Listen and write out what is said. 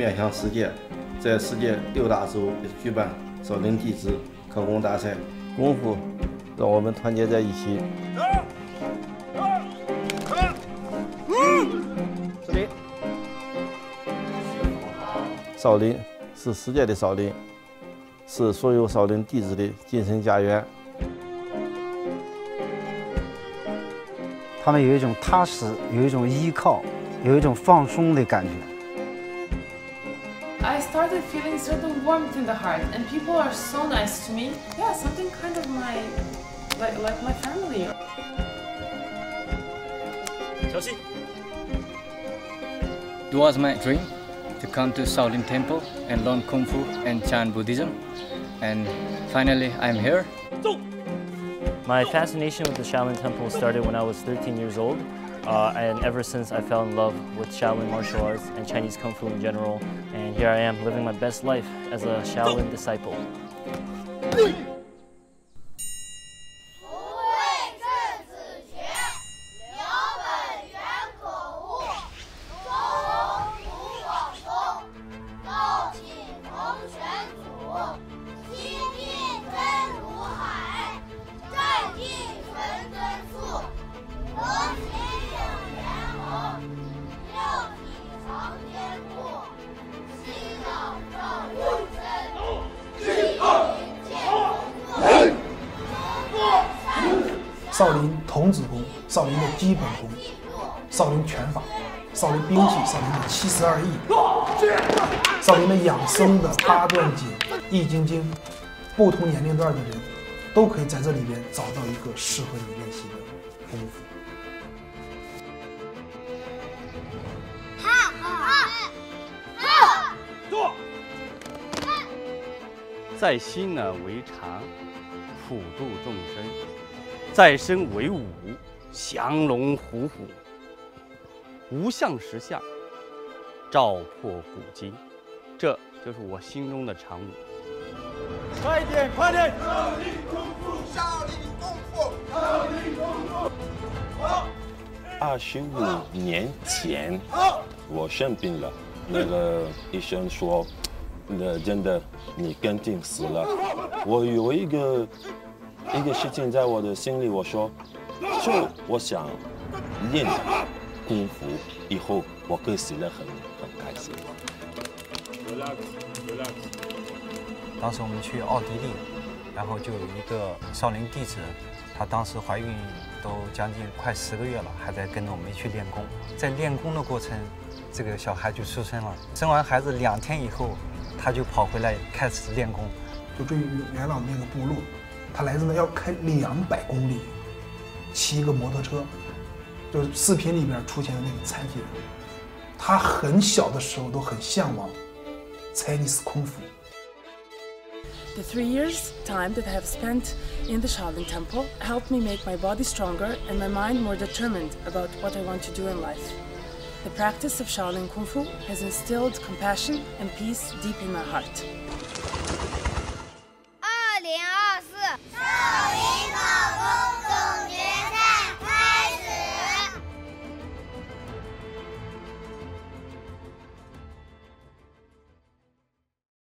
面向世界，在世界6大洲举办少林弟子科功大赛。功夫让我们团结在一起。少林是世界的少林，是所有少林弟子的精神家园。 他们有一种踏实，有一种依靠，有一种放松的感觉。 I started feeling certain warmth in the heart, and people are so nice to me. Yeah, something kind of like my family. 小心。 It was my dream to come to Shaolin Temple and learn Kung Fu and Chan Buddhism, and finally I'm here. My fascination with the Shaolin Temple started when I was 13 years old, and ever since I fell in love with Shaolin martial arts and Chinese Kung Fu in general, and here I am living my best life as a Shaolin disciple. 少林童子功，少林的基本功，少林拳法，少林兵器，少林的72艺，少林的养生的8段锦、易筋经，不同年龄段的人都可以在这里边找到一个适合你练习的功夫。 坐。 在心呢为常，普度众生；在身为武，降龙伏虎。无相实相，照破古今。这就是我心中的常武。 快一点，快点！ 少林功夫，少林功夫，少林功夫。好。25年前，我生病了，那个医生说，真的你肯定死了。我有一个事情在我的心里，我说，就我想练功夫，以后我可以死得很开心。 当时我们去奥地利，然后就有一个少林弟子，她当时怀孕都将近快10个月了，还在跟着我们一起练功。在练功的过程，这个小孩就出生了。生完孩子2天以后，他就跑回来开始练功。 就对于元老那个部落，他来自呢要开200公里，骑一个摩托车，就是视频里边出现的那个残疾人。他很小的时候都很向往 Chinese 功夫。 The 3 years' time that I have spent in the Shaolin Temple helped me make my body stronger and my mind more determined about what I want to do in life. The practice of Shaolin Kung Fu has instilled compassion and peace deep in my heart.